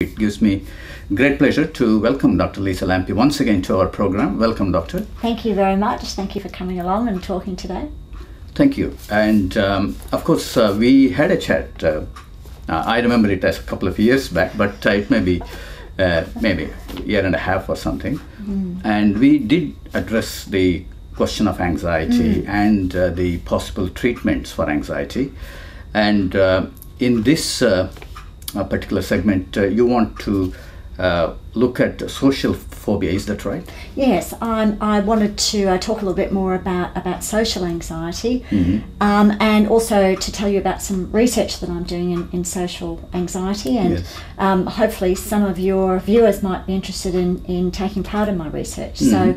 it gives me great pleasure to welcome Dr. Lisa Lampe once again to our program. Welcome, Doctor. Thank you very much. Thank you for coming along and talking today. Thank you. And of course, we had a chat. I remember it as a couple of years back, but it may be maybe a year and a half or something. And we did address the question of anxiety and the possible treatments for anxiety. And in this particular segment, you want to look at social phobia, is that right? Yes, I wanted to talk a little bit more about social anxiety, and also to tell you about some research that I'm doing in social anxiety, and hopefully some of your viewers might be interested in taking part in my research. So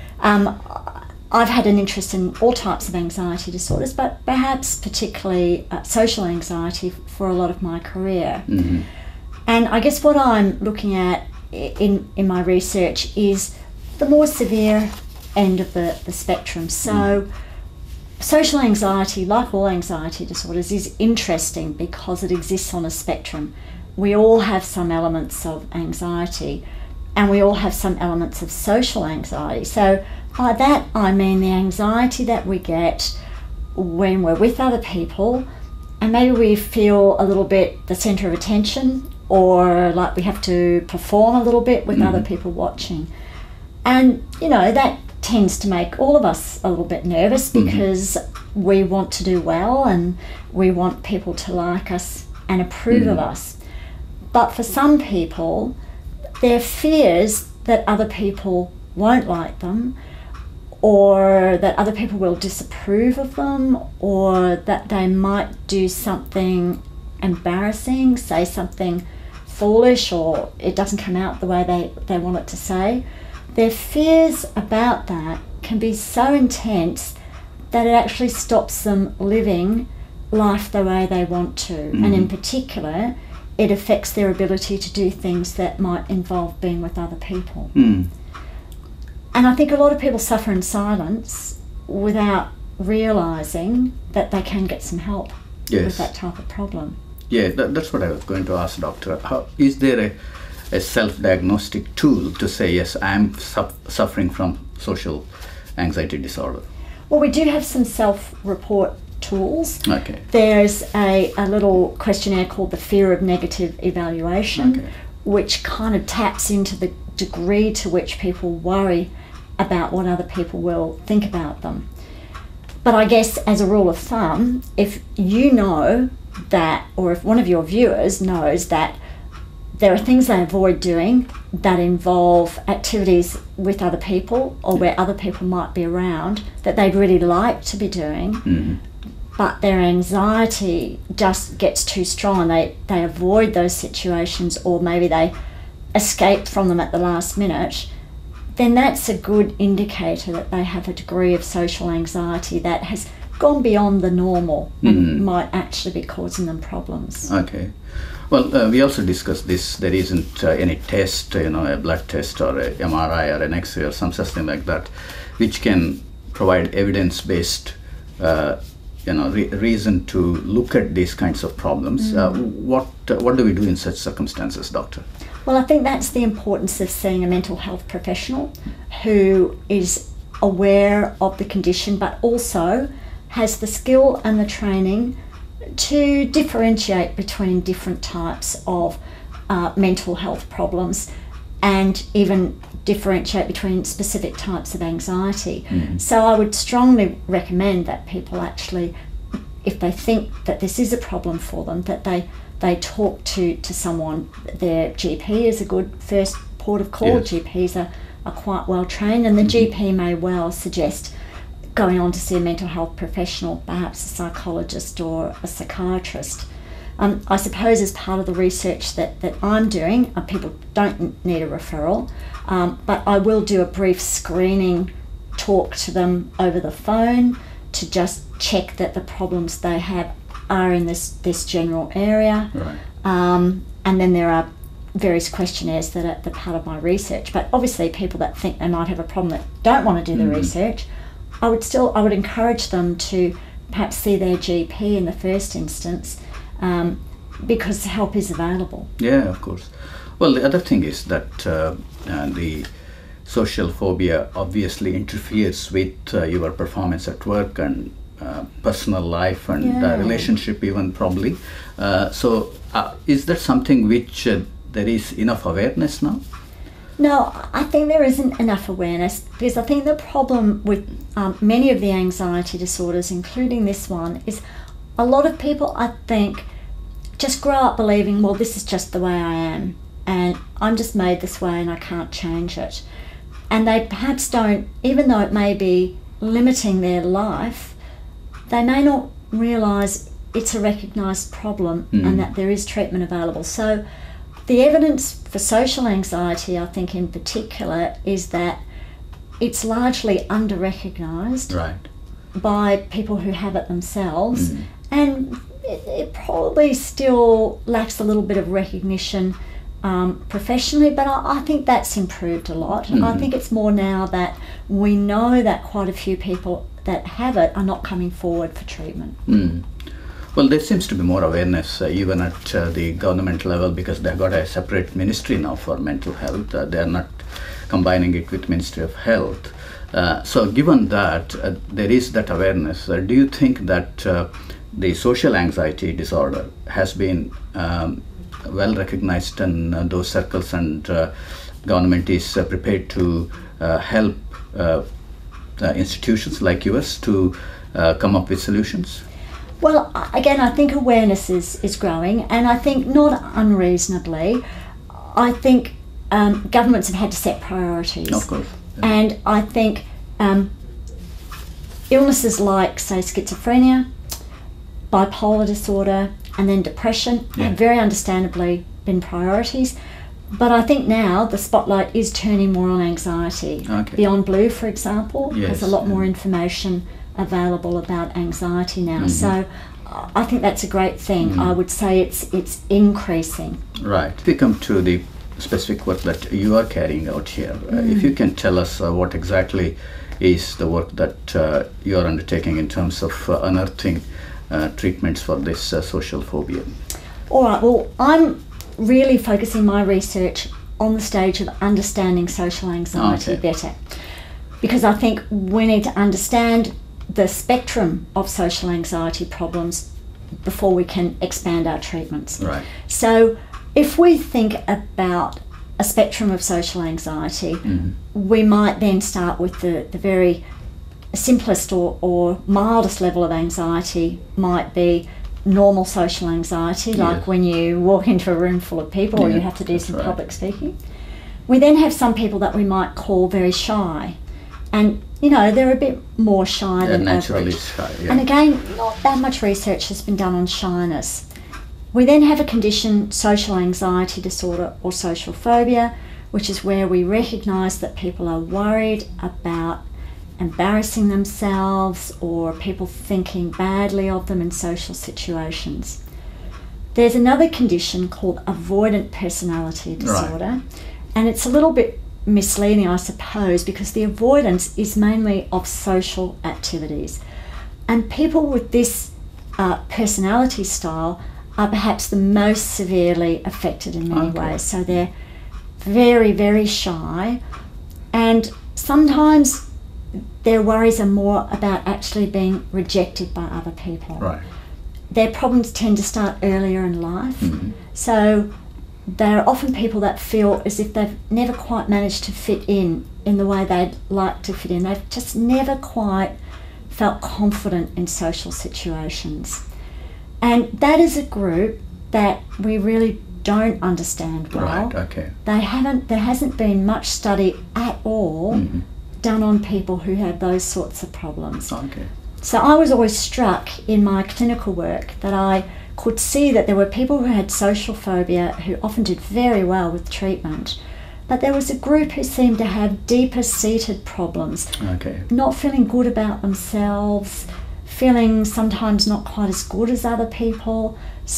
I've had an interest in all types of anxiety disorders, but perhaps particularly social anxiety for a lot of my career. And I guess what I'm looking at in my research is the more severe end of the spectrum. So social anxiety, like all anxiety disorders, is interesting because it exists on a spectrum. We all have some elements of anxiety, and we all have some elements of social anxiety. So by that I mean the anxiety that we get when we're with other people, and maybe we feel a little bit the centre of attention, or like we have to perform a little bit with other people watching. And, you know, that tends to make all of us a little bit nervous because we want to do well and we want people to like us and approve of us. But for some people, their fears that other people won't like them, or that other people will disapprove of them, or that they might do something embarrassing, say something foolish, or it doesn't come out the way they want it to say. Their fears about that can be so intense that it actually stops them living life the way they want to. And in particular, it affects their ability to do things that might involve being with other people. And I think a lot of people suffer in silence without realising that they can get some help with that type of problem. Yeah, that's what I was going to ask, Doctor. Is there a self-diagnostic tool to say, yes, I'm suffering from social anxiety disorder? Well, we do have some self-report tools. Okay. There's a little questionnaire called the Fear of Negative Evaluation, which kind of taps into the degree to which people worry about what other people will think about them. But I guess as a rule of thumb, if you know that, or if one of your viewers knows that there are things they avoid doing that involve activities with other people or where other people might be around that they'd really like to be doing, but their anxiety just gets too strong, they avoid those situations, or maybe they escape from them at the last minute, then that's a good indicator that they have a degree of social anxiety that has gone beyond the normal and might actually be causing them problems. Okay. Well, we also discussed this. There isn't any test, a blood test or a MRI or an X-ray or something like that, which can provide evidence-based, reason to look at these kinds of problems. What do we do in such circumstances, Doctor? Well, I think that's the importance of seeing a mental health professional who is aware of the condition, but also has the skill and the training to differentiate between different types of mental health problems, and even differentiate between specific types of anxiety. So I would strongly recommend that people actually, if they think that this is a problem for them, that they talk to someone. Their GP is a good first port of call. GPs are quite well trained, and the GP may well suggest going on to see a mental health professional, perhaps a psychologist or a psychiatrist. I suppose as part of the research that I'm doing, people don't need a referral, but I will do a brief screening talk to them over the phone to just check that the problems they have are in this general area. And then there are various questionnaires that are part of my research. But obviously people that think they might have a problem that don't want to do the research, I would encourage them to perhaps see their GP in the first instance, because help is available. Yeah, of course. Well, the other thing is that the social phobia obviously interferes with your performance at work and personal life and relationship even probably. So is that something which there is enough awareness now? No, I think there isn't enough awareness, because I think the problem with many of the anxiety disorders, including this one, is a lot of people, I think, just grow up believing, well, this is just the way I am, and I'm just made this way and I can't change it. And they perhaps don't, even though it may be limiting their life, they may not realise it's a recognised problem and that there is treatment available. So the evidence for social anxiety, I think in particular, is that it's largely under-recognised by people who have it themselves, and it probably still lacks a little bit of recognition professionally, but I think that's improved a lot. I think it's more now that we know that quite a few people that have it are not coming forward for treatment. Well, there seems to be more awareness even at the government level, because they've got a separate ministry now for mental health. They are not combining it with Ministry of Health. So given that there is that awareness, do you think that the social anxiety disorder has been well recognized in those circles, and government is prepared to help institutions like yours to come up with solutions? Well, again, I think awareness is growing, and I think not unreasonably. I think governments have had to set priorities. Of course. Yeah. And I think illnesses like, say, schizophrenia, bipolar disorder, and then depression have very understandably been priorities. But I think now the spotlight is turning more on anxiety. Beyond Blue, for example, has a lot more information available about anxiety now. So I think that's a great thing. I would say it's increasing. Right. We come to the specific work that you are carrying out here. If you can tell us what exactly is the work that you are undertaking in terms of unearthing treatments for this social phobia. All right, well, I'm really focusing my research on the stage of understanding social anxiety better, because I think we need to understand the spectrum of social anxiety problems before we can expand our treatments. Right. So if we think about a spectrum of social anxiety, we might then start with the very simplest or mildest level of anxiety might be normal social anxiety, like when you walk into a room full of people or you have to do some public speaking. We then have some people that we might call very shy, and you know, they're a bit more shy than naturally average. shy. And again, not that much research has been done on shyness. We then have a condition, social anxiety disorder or social phobia, which is where we recognise that people are worried about embarrassing themselves or people thinking badly of them in social situations. There's another condition called avoidant personality disorder, and it's a little bit misleading, I suppose, because the avoidance is mainly of social activities, and people with this personality style are perhaps the most severely affected in many ways. So they're very, very shy, and sometimes their worries are more about actually being rejected by other people. Right. Their problems tend to start earlier in life, so they're often people that feel as if they've never quite managed to fit in the way they'd like to fit in. They've just never quite felt confident in social situations. And that is a group that we really don't understand well. Right, okay. There hasn't been much study at all done on people who have those sorts of problems. Okay. So I was always struck in my clinical work that I could see that there were people who had social phobia who often did very well with treatment, but there was a group who seemed to have deeper seated problems, not feeling good about themselves, feeling sometimes not quite as good as other people,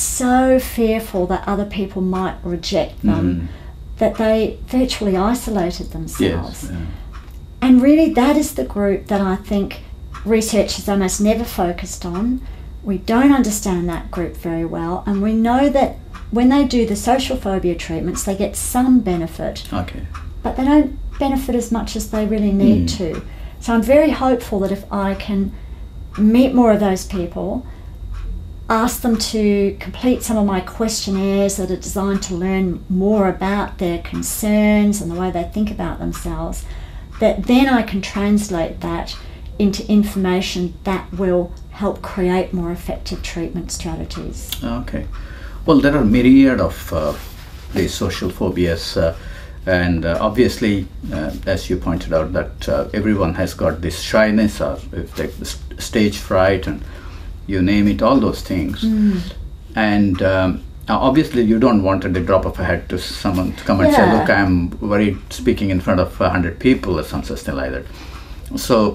so fearful that other people might reject them that they virtually isolated themselves. Yes, yeah. And really that is the group that I think research has almost never focused on. We don't understand that group very well, and we know that when they do the social phobia treatments, they get some benefit, Okay. but they don't benefit as much as they really need to. So I'm very hopeful that if I can meet more of those people, ask them to complete some of my questionnaires that are designed to learn more about their concerns and the way they think about themselves, that then I can translate that into information that will help create more effective treatment strategies. Okay. Well, there are myriad of these social phobias, and obviously, as you pointed out, that everyone has got this shyness or if they, stage fright, and you name it, all those things. And obviously, you don't want at the drop of a hat to someone to come and say, "Look, I'm worried speaking in front of 100 people," or something like that. So,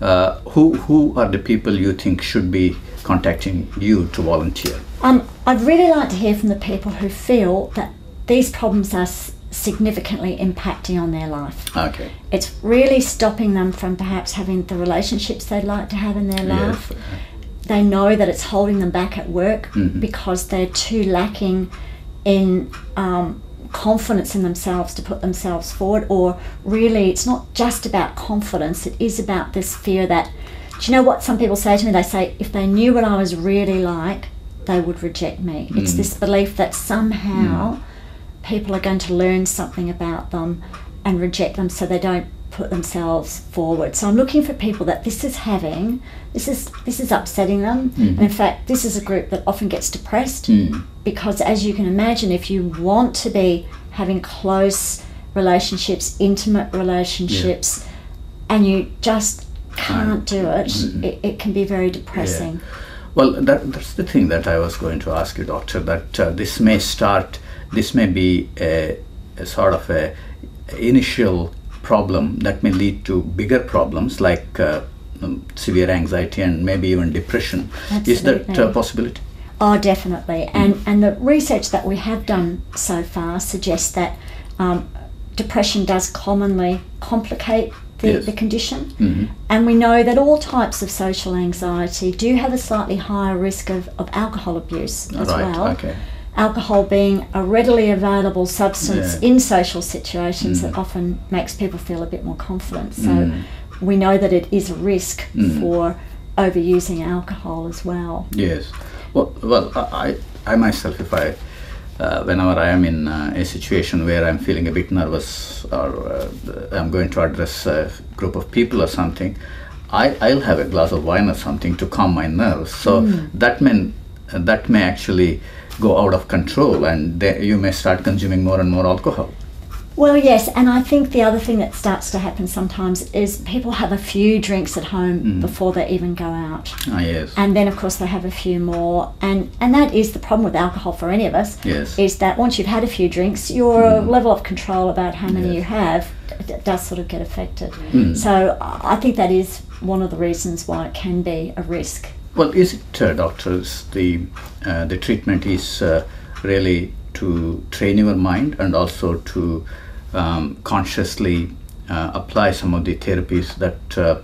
who are the people you think should be contacting you to volunteer? I'd really like to hear from the people who feel that these problems are significantly impacting on their life. Okay. It's really stopping them from perhaps having the relationships they'd like to have in their life. Yes. They know that it's holding them back at work because they're too lacking in confidence in themselves to put themselves forward, or really it's not just about confidence, it is about this fear that, do you know what some people say to me? They say, if they knew what I was really like, they would reject me. It's this belief that somehow people are going to learn something about them and reject them, so they don't put themselves forward. So I'm looking for people that this is upsetting them. And in fact, this is a group that often gets depressed because, as you can imagine, if you want to be having close relationships, intimate relationships, and you just can't do it, it can be very depressing. Yeah. Well, that's the thing that I was going to ask you, Doctor, that this may be a sort of a initial problem that may lead to bigger problems like severe anxiety and maybe even depression. Absolutely. Is that a possibility? Oh, definitely. And the research that we have done so far suggests that depression does commonly complicate the condition. And we know that all types of social anxiety do have a slightly higher risk of alcohol abuse as well. Okay. Alcohol being a readily available substance in social situations that often makes people feel a bit more confident. So we know that it is a risk for overusing alcohol as well. Yes. Well, I myself, if I whenever I am in a situation where I'm feeling a bit nervous or I'm going to address a group of people or something, I'll have a glass of wine or something to calm my nerves. So that may actually go out of control, and you may start consuming more and more alcohol. Well, yes, and I think the other thing that starts to happen sometimes is people have a few drinks at home before they even go out. Ah, yes. And then, of course, they have a few more. And that is the problem with alcohol for any of us, is that once you've had a few drinks, your level of control about how many you have does sort of get affected. So I think that is one of the reasons why it can be a risk. Well, is it, doctors, the treatment is really to train your mind and also to consciously apply some of the therapies that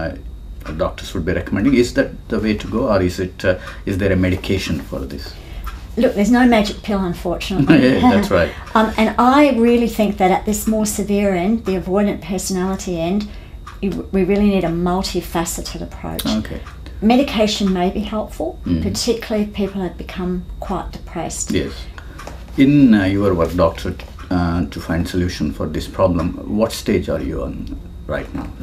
doctors would be recommending? Is that the way to go, or is there a medication for this? Look, there's no magic pill, unfortunately. Yeah, that's right. And I really think that at this more severe end, the avoidant personality end, we really need a multifaceted approach. Okay. Medication may be helpful, particularly if people have become quite depressed. Yes. In your work, doctor, to find solution for this problem, what stage are you on right now?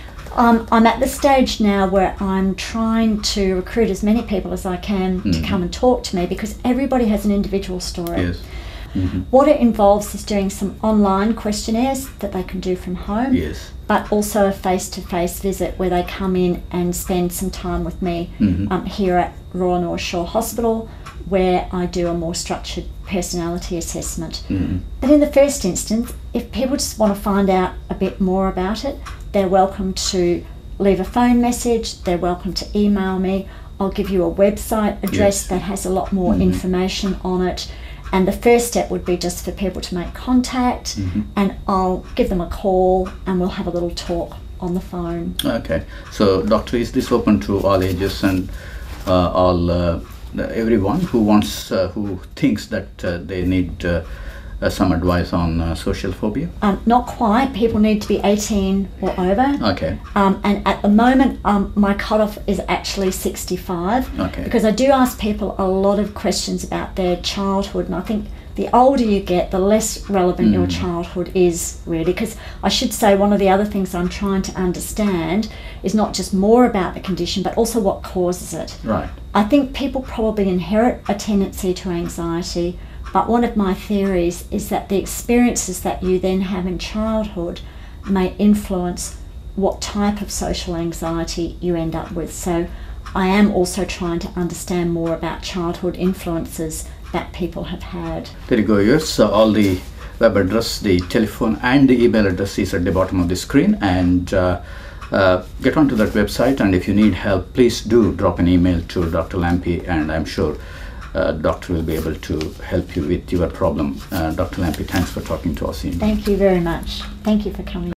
I'm at the stage now where I'm trying to recruit as many people as I can to come and talk to me, because everybody has an individual story. Yes. What it involves is doing some online questionnaires that they can do from home, Yes. but also a face-to-face visit where they come in and spend some time with me here at Royal North Shore Hospital, where I do a more structured personality assessment. But in the first instance, if people just want to find out a bit more about it, they're welcome to leave a phone message, they're welcome to email me. I'll give you a website address that has a lot more information on it. And the first step would be just for people to make contact, and I'll give them a call and we'll have a little talk on the phone. Okay. So, doctor, is this open to all ages and all everyone who wants, who thinks that they need some advice on social phobia? Not quite. People need to be 18 or over. Okay. And at the moment, my cutoff is actually 65. Okay. Because I do ask people a lot of questions about their childhood, and I think the older you get, the less relevant your childhood is, really. Because I should say, one of the other things I'm trying to understand is not just more about the condition, but also what causes it. Right. I think people probably inherit a tendency to anxiety, but one of my theories is that the experiences that you then have in childhood may influence what type of social anxiety you end up with. So I am also trying to understand more about childhood influences that people have had. There you go, yes. All the web address, the telephone and the email address is at the bottom of the screen, and get onto that website, and if you need help, please do drop an email to Dr. Lampe, and I'm sure doctor will be able to help you with your problem. Dr. Lampe, thanks for talking to us. Thank you very much. Thank you for coming.